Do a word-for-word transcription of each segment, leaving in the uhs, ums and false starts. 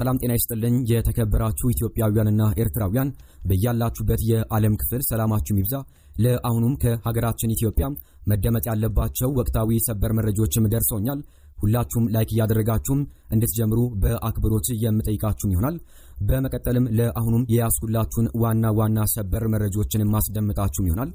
ሰላም ጤና ይስጥልኝ የተከበራችሁ ኢትዮጵያውያንና ኤርትራውያን በእያላችሁበት የዓለም ክፍል ሰላማችሁ ይብዛ። ለአሁኑም ከሀገራችን ኢትዮጵያ መደመጥ ያለባቸው ወቅታዊ ሰበር መረጃዎችም ደርሶኛል። ሁላችሁም ላይክ ያደረጋችሁም እንድትጀምሩ በአክብሮት የምጠይቃችሁ ይሆናል። በመቀጠልም ለአሁኑም የያስኩላችሁን ዋና ዋና ሰበር መረጃዎችን ማስደምጣችሁ ይሆናል።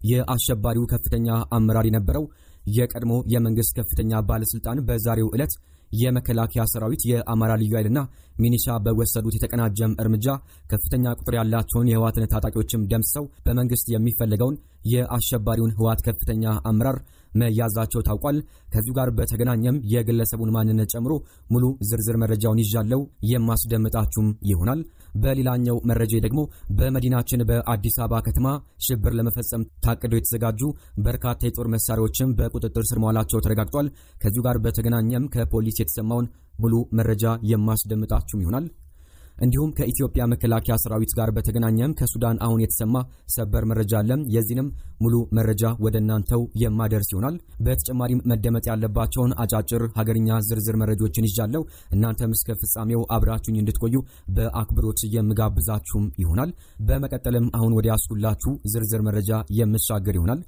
የአሸባሪው ከፍተኛ አመራር የነበረው የቀድሞ የመንግስት ከፍተኛ ባለስልጣን በዛሬው ዕለት የመከላከያ ሰራዊት የአማራ ልዩ ኃይልና ሚኒሻ በወሰዱት የተቀናጀም እርምጃ ከፍተኛ ቁጥር ያላቸውን የህወሓትን ታጣቂዎችም ደምስሰው በመንግስት የሚፈልገውን የአሸባሪውን ህወሓት ከፍተኛ አመራር መያዛቸው ታውቋል። ከዚሁ ጋር በተገናኘም የግለሰቡን ማንነት ጨምሮ ሙሉ ዝርዝር መረጃውን ይዣለው የማስደምጣችሁም ይሆናል። በሌላኛው መረጃ ደግሞ በመዲናችን በአዲስ አበባ ከተማ ሽብር ለመፈጸም ታቅደው የተዘጋጁ በርካታ የጦር መሳሪያዎችም በቁጥጥር ስር መዋላቸው ተረጋግጧል። ከዚሁ ጋር በተገናኘም ከፖሊስ የተሰማውን ሙሉ መረጃ የማስደምጣችሁ ይሆናል። እንዲሁም ከኢትዮጵያ መከላከያ ሰራዊት ጋር በተገናኘም ከሱዳን አሁን የተሰማ ሰበር መረጃ አለ። የዚህንም ሙሉ መረጃ ወደናንተው የማደርስ ይሆናል። በተጨማሪም መደመጥ ያለባቸውን አጫጭር ሀገርኛ ዝርዝር መረጃዎችን ይዣለው እናንተም እስከ ፍጻሜው አብራችሁኝ እንድትቆዩ በአክብሮት የምጋብዛችሁም ይሆናል። በመቀጠልም አሁን ወደ ያስኩላችሁ ዝርዝር መረጃ የምሻገር ይሆናል።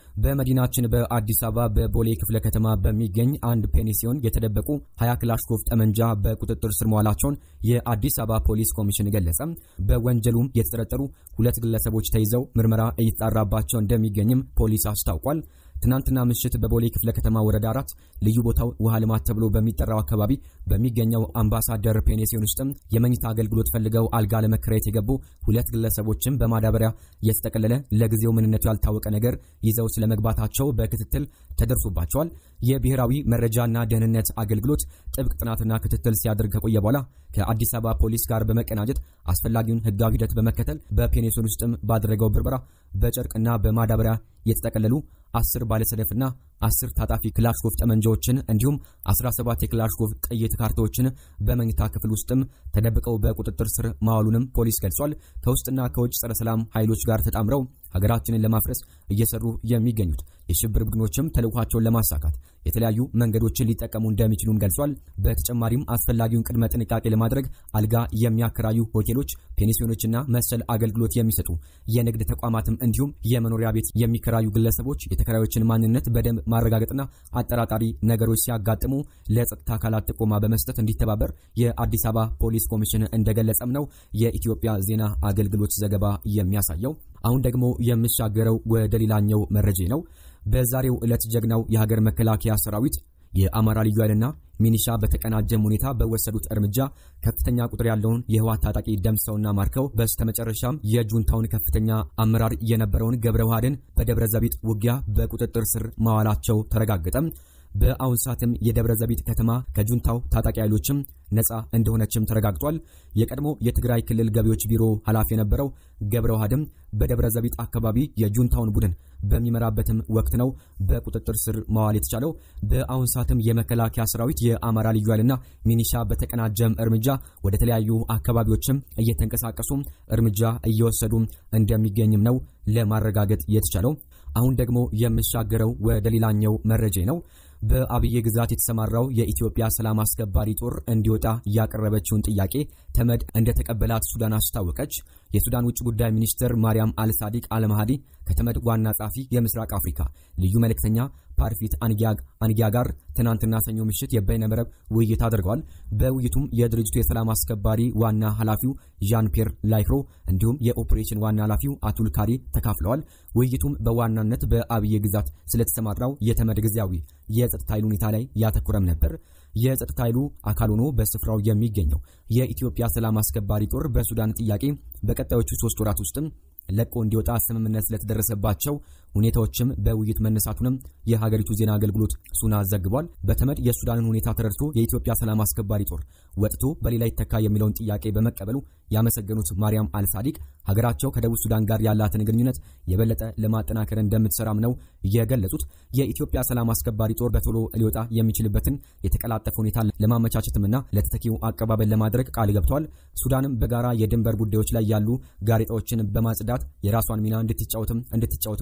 በመዲናችን በአዲስ አበባ በቦሌ ክፍለ ከተማ በሚገኝ አንድ ፔንሲዮን የተደበቁ ሀያ ክላሽንኮቭ ጠመንጃ በቁጥጥር ስር መዋላቸውን የአዲስ አበባ ፖሊስ ኮሚሽን ገለጸ። በወንጀሉም የተጠረጠሩ ሁለት ግለሰቦች ተይዘው ምርመራ እየተጣራባቸው እንደሚገኝም ፖሊስ አስታውቋል። ትናንትና ምሽት በቦሌ ክፍለ ከተማ ወረዳ አራት ልዩ ቦታው ውሃ ልማት ተብሎ በሚጠራው አካባቢ በሚገኘው አምባሳደር ፔንሲዮን ውስጥ የመኝታ አገልግሎት ፈልገው አልጋ ለመከራየት የገቡ ሁለት ግለሰቦችን በማዳበሪያ የተጠቀለለ ለጊዜው ምንነቱ ያልታወቀ ነገር ይዘው ስለመግባታቸው በክትትል ተደርሶባቸዋል። የብሔራዊ መረጃና ደህንነት አገልግሎት ጥብቅ ጥናትና ክትትል ሲያደርግ ከቆየ በኋላ ከአዲስ አበባ ፖሊስ ጋር በመቀናጀት አስፈላጊውን ህጋዊ ሂደት በመከተል በፔንሲዮን ውስጥ ባደረገው ብርበራ በጨርቅና በማዳበሪያ የተጠቀለሉ አስር ባለሰደፍና አስር ታጣፊ ክላሽንኮቭ ጠመንጃዎችን እንዲሁም አስራ ሰባት የክላሽንኮቭ ጥይት ካርታዎችን በመኝታ ክፍል ውስጥም ተደብቀው በቁጥጥር ስር ማዋሉንም ፖሊስ ገልጿል። ከውስጥና ከውጭ ጸረ ሰላም ኃይሎች ጋር ተጣምረው ሀገራችንን ለማፍረስ እየሰሩ የሚገኙት የሽብር ቡድኖችም ተልዕኳቸውን ለማሳካት የተለያዩ መንገዶችን ሊጠቀሙ እንደሚችሉም ገልጿል። በተጨማሪም አስፈላጊውን ቅድመ ጥንቃቄ ለማድረግ አልጋ የሚያከራዩ ሆቴሎች፣ ፔንሲዮኖችና መሰል አገልግሎት የሚሰጡ የንግድ ተቋማትም እንዲሁም የመኖሪያ ቤት የሚከራዩ ግለሰቦች የተከራዮችን ማንነት በደንብ ማረጋገጥና አጠራጣሪ ነገሮች ሲያጋጥሙ ለጸጥታ አካላት ጥቆማ በመስጠት እንዲተባበር የአዲስ አበባ ፖሊስ ኮሚሽን እንደገለጸም ነው የኢትዮጵያ ዜና አገልግሎት ዘገባ የሚያሳየው። አሁን ደግሞ የምሻገረው ወደ ሌላኛው መረጃ ነው። በዛሬው ዕለት ጀግናው የሀገር መከላከያ ሰራዊት የአማራ ልዩ ኃይልና ሚኒሻ በተቀናጀም ሁኔታ በወሰዱት እርምጃ ከፍተኛ ቁጥር ያለውን የህወሓት ታጣቂ ደምሰውና ማርከው በስተመጨረሻም የጁንታውን ከፍተኛ አመራር የነበረውን ገብረ ዋህድን በደብረ ዘቢጥ ውጊያ በቁጥጥር ስር ማዋላቸው ተረጋገጠ። በአሁን ሰዓትም የደብረ ዘቢጥ ከተማ ከጁንታው ታጣቂ ኃይሎችም ነፃ እንደሆነችም ተረጋግጧል። የቀድሞ የትግራይ ክልል ገቢዎች ቢሮ ኃላፊ የነበረው ገብረ ዋህድም በደብረ ዘቢጥ አካባቢ የጁንታውን ቡድን በሚመራበትም ወቅት ነው በቁጥጥር ስር ማዋል የተቻለው። በአሁን ሰዓትም የመከላከያ ሰራዊት የአማራ ልዩ ኃይልና ሚኒሻ በተቀናጀም እርምጃ ወደ ተለያዩ አካባቢዎችም እየተንቀሳቀሱ እርምጃ እየወሰዱ እንደሚገኝም ነው ለማረጋገጥ የተቻለው። አሁን ደግሞ የምሻገረው ወደ ሌላኛው መረጃ ነው። በአብዬ ግዛት የተሰማራው የኢትዮጵያ ሰላም አስከባሪ ጦር እንዲወጣ ያቀረበችውን ጥያቄ ተመድ እንደተቀበላት ሱዳን አስታወቀች። የሱዳን ውጭ ጉዳይ ሚኒስትር ማርያም አልሳዲቅ አልማሃዲ ከተመድ ዋና ጻፊ የምስራቅ አፍሪካ ልዩ መልእክተኛ ፓርፊት አንጊያ ጋር ትናንትና ሰኞ ምሽት የበይነመረብ ውይይት አድርገዋል። በውይይቱም የድርጅቱ የሰላም አስከባሪ ዋና ኃላፊው ዣን ፒየር ላይክሮ እንዲሁም የኦፕሬሽን ዋና ኃላፊው አቱል ካሪ ተካፍለዋል። ውይይቱም በዋናነት በአብዬ ግዛት ስለተሰማራው የተመድ ጊዜያዊ የጸጥታ ኃይል ሁኔታ ላይ ያተኮረም ነበር። የጸጥታ ኃይሉ አካል ሆኖ በስፍራው የሚገኘው የኢትዮጵያ ሰላም አስከባሪ ጦር በሱዳን ጥያቄ በቀጣዮቹ ሶስት ወራት ውስጥም ለቆ እንዲወጣ ስምምነት ስለተደረሰባቸው ሁኔታዎችም በውይይት መነሳቱንም የሀገሪቱ ዜና አገልግሎት ሱና ዘግቧል። በተመድ የሱዳንን ሁኔታ ተረድቶ የኢትዮጵያ ሰላም አስከባሪ ጦር ወጥቶ በሌላ ይተካ የሚለውን ጥያቄ በመቀበሉ ያመሰገኑት ማርያም አልሳዲቅ ሀገራቸው ከደቡብ ሱዳን ጋር ያላትን ግንኙነት የበለጠ ለማጠናከር እንደምትሰራም ነው የገለጹት። የኢትዮጵያ ሰላም አስከባሪ ጦር በቶሎ ሊወጣ የሚችልበትን የተቀላጠፈ ሁኔታ ለማመቻቸትና ለተተኪው አቀባበል ለማድረግ ቃል ገብተዋል። ሱዳንም በጋራ የድንበር ጉዳዮች ላይ ያሉ ጋሬጣዎችን በማጽዳት የራሷን ሚና እንድትጫወትም እንድትጫወትም ነው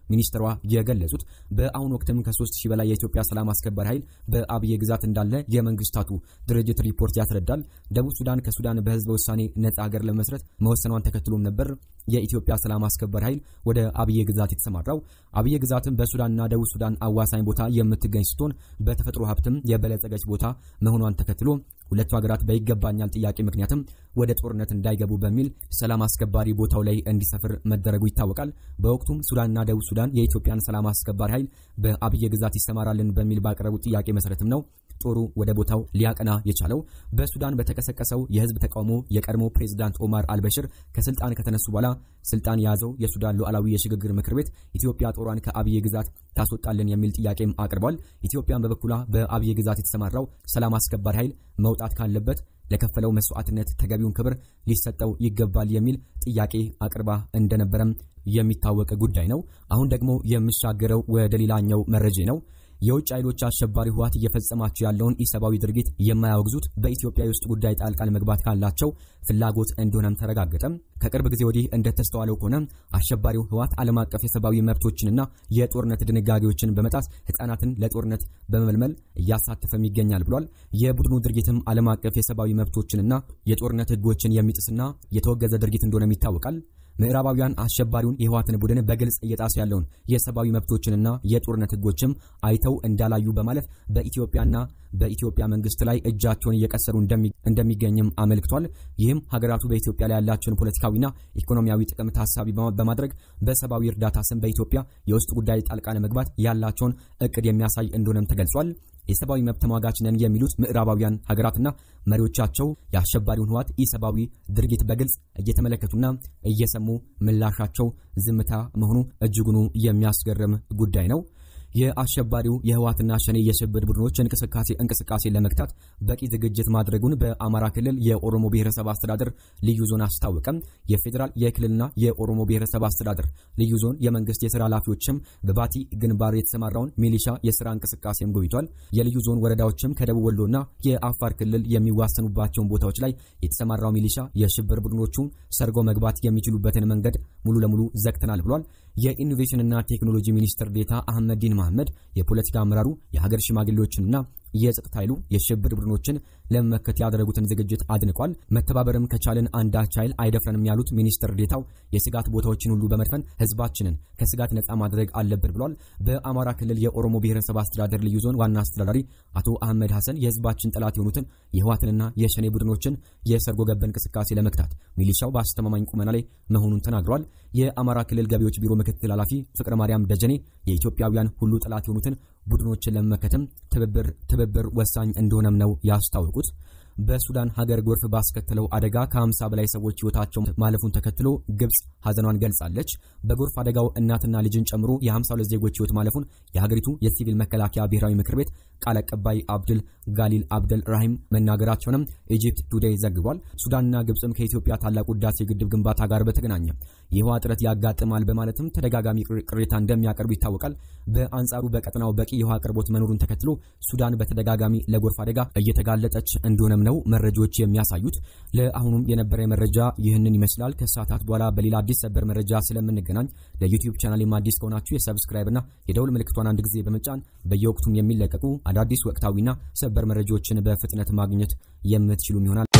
ሚኒስትሯ የገለጹት። በአሁኑ ወቅትም ከ3 ሺህ በላይ የኢትዮጵያ ሰላም አስከባሪ ኃይል በአብዬ ግዛት እንዳለ የመንግስታቱ ድርጅት ሪፖርት ያስረዳል። ደቡብ ሱዳን ከሱዳን በህዝበ ውሳኔ ነፃ ሀገር ለመስረት መወሰኗን ተከትሎም ነበር የኢትዮጵያ ሰላም አስከባሪ ኃይል ወደ አብዬ ግዛት የተሰማራው። አብዬ ግዛትም በሱዳንና ደቡብ ሱዳን አዋሳኝ ቦታ የምትገኝ ስትሆን በተፈጥሮ ሀብትም የበለጸገች ቦታ መሆኗን ተከትሎ ሁለቱ ሀገራት በይገባኛል ጥያቄ ምክንያትም ወደ ጦርነት እንዳይገቡ በሚል ሰላም አስከባሪ ቦታው ላይ እንዲሰፍር መደረጉ ይታወቃል። በወቅቱም ሱዳንና ደቡብ ሱዳን የኢትዮጵያን ሰላም አስከባሪ ኃይል በአብዬ ግዛት ይሰማራልን በሚል ባቀረቡት ጥያቄ መሰረትም ነው ጦሩ ወደ ቦታው ሊያቀና የቻለው። በሱዳን በተቀሰቀሰው የህዝብ ተቃውሞ የቀድሞ ፕሬዝዳንት ኦማር አልበሽር ከስልጣን ከተነሱ በኋላ ስልጣን የያዘው የሱዳን ሉዓላዊ የሽግግር ምክር ቤት ኢትዮጵያ ጦሯን ከአብዬ ግዛት ታስወጣልን የሚል ጥያቄም አቅርቧል። ኢትዮጵያን በበኩሏ በአብዬ ግዛት የተሰማራው ሰላም አስከባሪ ኃይል መውጣት ካለበት ለከፈለው መስዋዕትነት ተገቢውን ክብር ሊሰጠው ይገባል የሚል ጥያቄ አቅርባ እንደነበረም የሚታወቅ ጉዳይ ነው። አሁን ደግሞ የምሻገረው ወደ ሌላኛው መረጃ ነው። የውጭ ኃይሎች አሸባሪ ህወሓት እየፈጸማቸው ያለውን ኢሰባዊ ድርጊት የማያወግዙት በኢትዮጵያ ውስጥ ጉዳይ ጣልቃ ለመግባት ካላቸው ፍላጎት እንደሆነም ተረጋገጠ። ከቅርብ ጊዜ ወዲህ እንደተስተዋለው ከሆነ አሸባሪው ህወሓት ዓለም አቀፍ የሰብአዊ መብቶችንና የጦርነት ድንጋጌዎችን በመጣስ ህፃናትን ለጦርነት በመመልመል እያሳተፈም ይገኛል ብሏል። የቡድኑ ድርጊትም ዓለም አቀፍ የሰብአዊ መብቶችንና የጦርነት ህጎችን የሚጥስና የተወገዘ ድርጊት እንደሆነም ይታወቃል። ምዕራባውያን አሸባሪውን የህወሓትን ቡድን በግልጽ እየጣሱ ያለውን የሰብአዊ መብቶችንና የጦርነት ህጎችም አይተው እንዳላዩ በማለት በኢትዮጵያና በኢትዮጵያ መንግስት ላይ እጃቸውን እየቀሰሩ እንደሚገኝም አመልክቷል። ይህም ሀገራቱ በኢትዮጵያ ላይ ያላቸውን ፖለቲካዊና ኢኮኖሚያዊ ጥቅም ታሳቢ በማድረግ በሰብአዊ እርዳታ ስም በኢትዮጵያ የውስጥ ጉዳይ ጣልቃ ለመግባት ያላቸውን እቅድ የሚያሳይ እንደሆነም ተገልጿል። የሰብአዊ መብት ተሟጋች ነን የሚሉት ምዕራባውያን ሀገራትና መሪዎቻቸው የአሸባሪውን ህወሓት ኢሰብአዊ ድርጊት በግልጽ እየተመለከቱና እየሰሙ ምላሻቸው ዝምታ መሆኑ እጅጉኑ የሚያስገርም ጉዳይ ነው። የአሸባሪው የህወሓትና ሸኔ የሽብር ቡድኖች እንቅስቃሴ እንቅስቃሴ ለመግታት በቂ ዝግጅት ማድረጉን በአማራ ክልል የኦሮሞ ብሔረሰብ አስተዳደር ልዩ ዞን አስታወቀም። የፌዴራል የክልልና የኦሮሞ ብሔረሰብ አስተዳደር ልዩ ዞን የመንግስት የሥራ ኃላፊዎችም በባቲ ግንባር የተሰማራውን ሚሊሻ የሥራ እንቅስቃሴም ጎብኝቷል። የልዩ ዞን ወረዳዎችም ከደቡብ ወሎና የአፋር ክልል የሚዋሰኑባቸውን ቦታዎች ላይ የተሰማራው ሚሊሻ የሽብር ቡድኖቹን ሰርጎ መግባት የሚችሉበትን መንገድ ሙሉ ለሙሉ ዘግተናል ብሏል። የኢኖቬሽንና ቴክኖሎጂ ሚኒስትር ዴታ አህመዲን መሐመድ የፖለቲካ አመራሩ የሀገር ሽማግሌዎችንና የጸጥታ ኃይሉ የሽብር ቡድኖችን ለመመከት ያደረጉትን ዝግጅት አድንቋል። መተባበርም ከቻልን አንዳች ኃይል አይደፍረንም ያሉት ሚኒስትር ዴታው የስጋት ቦታዎችን ሁሉ በመድፈን ህዝባችንን ከስጋት ነፃ ማድረግ አለብን ብሏል። በአማራ ክልል የኦሮሞ ብሔረሰብ አስተዳደር ልዩ ዞን ዋና አስተዳዳሪ አቶ አህመድ ሐሰን የህዝባችን ጠላት የሆኑትን የህወሓትንና የሸኔ ቡድኖችን የሰርጎ ገብ እንቅስቃሴ ለመክታት ሚሊሻው በአስተማማኝ ቁመና ላይ መሆኑን ተናግሯል። የአማራ ክልል ገቢዎች ቢሮ ምክትል ኃላፊ ፍቅረ ማርያም ደጀኔ የኢትዮጵያውያን ሁሉ ጠላት የሆኑትን ቡድኖችን ለመመከትም ትብብር ትብብር ወሳኝ እንደሆነም ነው ያስታወቁት። በሱዳን ሀገር ጎርፍ ባስከተለው አደጋ ከሀምሳ በላይ ሰዎች ህይወታቸው ማለፉን ተከትሎ ግብጽ ሐዘኗን ገልጻለች። በጎርፍ አደጋው እናትና ልጅን ጨምሮ የሀምሳ ሁለት ዜጎች ህይወት ማለፉን የሀገሪቱ የሲቪል መከላከያ ብሔራዊ ምክር ቤት ቃል አቀባይ አብዱል ጋሊል አብደል ራሂም መናገራቸውንም ኢጂፕት ቱዴይ ዘግቧል። ሱዳንና ግብጽም ከኢትዮጵያ ታላቁ ህዳሴ ግድብ ግንባታ ጋር በተገናኘ የውሃ እጥረት ያጋጥማል በማለትም ተደጋጋሚ ቅሬታ እንደሚያቀርቡ ይታወቃል። በአንጻሩ በቀጠናው በቂ የውሃ አቅርቦት መኖሩን ተከትሎ ሱዳን በተደጋጋሚ ለጎርፍ አደጋ እየተጋለጠች እንደሆነም ነው መረጃዎች የሚያሳዩት። ለአሁኑም የነበረ መረጃ ይህንን ይመስላል። ከሰዓታት በኋላ በሌላ አዲስ ሰበር መረጃ ስለምንገናኝ ለዩቲዩብ ቻናሌ አዲስ ከሆናችሁ የሰብስክራይብ እና የደውል ምልክቷን አንድ ጊዜ በመጫን በየወቅቱም የሚለቀቁ አዳዲስ ወቅታዊና ሰበር መረጃዎችን በፍጥነት ማግኘት የምትችሉ ይሆናል።